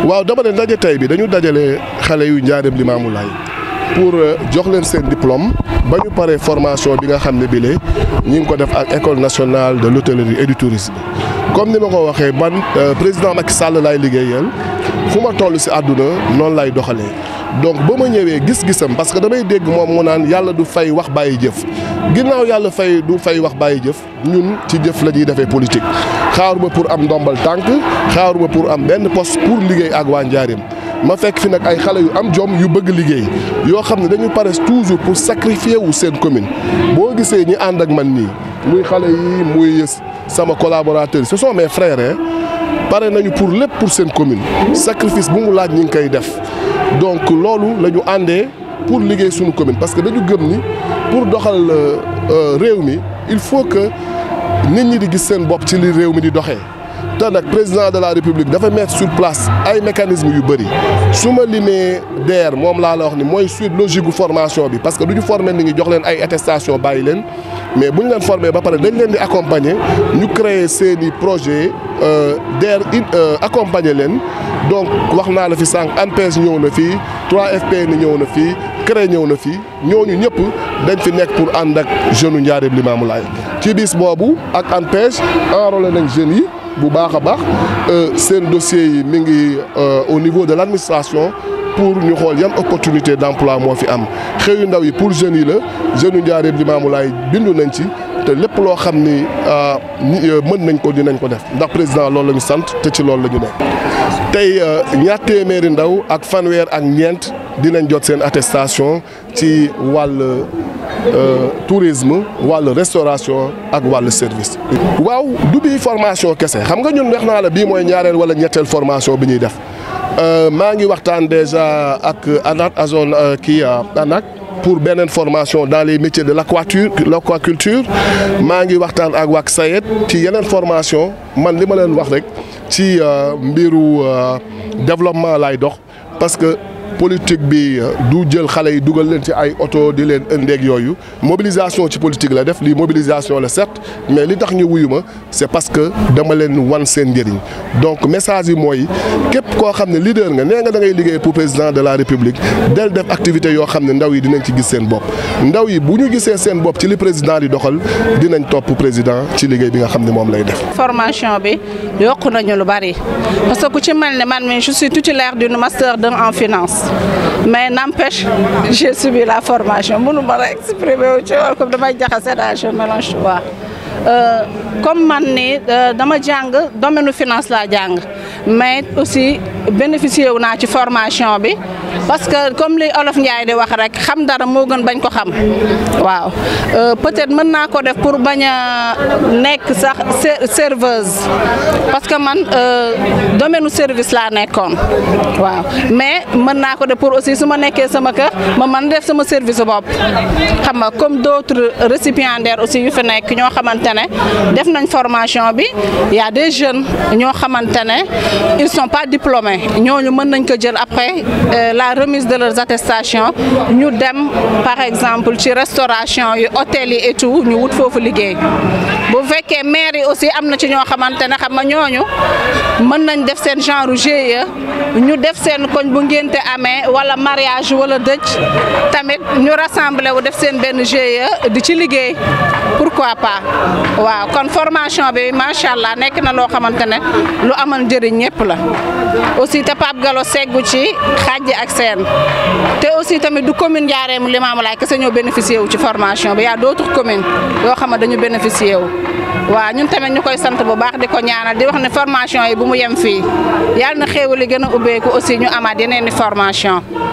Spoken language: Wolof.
waaw dama ne ndaje tey bi dañu dajale xale yu Njaareem Limaamulaay pour jox leen seen diplôme ba ñu paree formation bi nga xam ne bile ñi ngi ko def ak école nationale de l'hôtellerie et du tourisme. comme ni ma ko waxee man président Macky Sall laay liggéeyal fu ma toll si àdduna noonu lay doxalee donc ba ma ñëwee gis-gisam parce que damay dégg moom mu naan yàlla du fay wax bàyyi jëf ginnaaw yàlla du fay wax bàyyi jëf ñun ci jëf la ñuy defee politique. xaaruma pour am ndombal tànk xaaruma pour am benn poste pour liggéey ak waa Njaareem ma fekk fi nag ay xale yu am jom yu bëgg liggéey yoo xam ne dañu pare toujours pour sacrifier wu seen commune boo gisee ñi ànd ak man nii muy xale yi muy sama collaborateurs ce sont mes frères pare nañu pour lépp pour seen commune sacrifice bu mu laaj ñi ngi koy def donc loolu la ñu àndee pour liggéey suñu commune parce que dañu gëm ni pour doxal réew mi il faut que nit ñi di gis seen bopp ci li réew mi di doxee te nag président de la république dafa mettre sur place ay mécanismes yu bëri su ma limee DER moom laa la wax ni mooy suite logique gu formation bi parce que du ñu former nit ñi jox leen ay attestation bàyyi leen mais bu ñu leen former ba pare dañ leen di accompagner ñu créer seeni projet DER accompagner leen donc wax naa la fi sànq ANPEJ ñëw na fii 3FPN ñëw na fii CREI ñëw na fii ñooñu ñëpp dañ fi nekk pour ànd ak jeune u Njaareem Limaamulaay ci bis boobu ak ANPEJ enrôlé nañ jeunes yi bu baax a baax seen dossier yi mi ngi au niveau de l'administration pour ñu xool yan opportunité d'emploi moo fi am xëyu ndaw yi pour jeunes yi la jeune u Njaareem Limaamulaay bindu nañ ci te lépp loo xam ni mën nañ ko dinañ ko def ndax président loolu la ñu sant te ci loolu la ñu nekk. tey ñaar téeméeri ndaw ak fanweer ak ñeent dinañ jot seen attestation ci wàll tourisme wàllu restauration ak wàllu service. waaw du bii formation kese xam nga ñun wax naa la bii mooy ñaareel wala ñetteel formation bi ñuy def maa ngi waxtaan déjà ak ANAT azone kii ANAT pour beneen formation dans les métiers de l'aquaculture maa ngi waxtaan ak waa SAED ci yeneen formation man li ma leen wax rek ci mbiru développement lay dox parce que politique bi du jël xale yi dugal leen ci ay oto di leen ëndeeg yooyu mobilisation ci politique la def lii mobilisation la certes mais li tax ñu wuyu ma c'est parce que dama leen wan seen njëriñ donc message yi mooy képp koo xam ne leader nga nee nga da ngay liggéey pour président de la république del def activité yoo xam ne ndaw yi dinañ ci gis seen bopp ndaw yi bu ñu gisee seen bopp ci li président di doxal dinañ topp président ci liggéey bi nga xam ne moom lay def. formation bi yokku nañu lu bari parce que ku ci mel ne man mi je suis titulaire d'une master 2 en finance. mais n'empêche j'ai subi la formation mënu ma la exprimer wu ci wàllu comme damay jaxase daal je mélange waa comme man ni dama jàng domaine finance laa jàng mais aussi bénéficié wu naa ci formation bi parce que comme li Olof Ndiaye di wax rek xam dara moo gën bañ ko xam waaw peut-être mën naa ko def pour bañ a nekk sax serveuse parce que man domaine service laa nekkoon waaw mais mën naa ko def pour aussi su ma nekkee sama kër ma mën def sama service bopp xam nga comme d'autres récipiendaires aussi yu fi nekk ñoo xamante ne def nañ formation bi y a des jeunes ñoo xamante ne ils sont pas diplômés ñooñu mën nañ ko jël après la remise de leurs attestations ñu dem par exemple ci restauration yi hôtel yi et tout ñu wut foofu liggéey bu fekkee maire yi aussi am na ci ñoo xamante ne xam nga ñooñu mën nañ def seen genre GIE ñu def seen koñ bu ngénte amee wala mariage wala dëj tamit ñu rassembler wu def seen benn GIE di ci liggéey pourquoi pas waaw kon formation bi macha allah nekk na loo xamante ne lu amal njëriñ ñëpp la aussi te Pape Gallo seggu ci xàjj ak seen te aussi tamit du commune Njaareem Limaamulaay kese ñoo bénéficié wu ci formation bi y a d'autres communes yoo xam ne dañu bénéficié wu waaw ñun tamit ñu koy sant bu baax di ko ñaanal di wax ne formation yi bu mu yem fii yàlla na xéewal yi gën a ubbeeku aussi ñu amaat yeneen i formation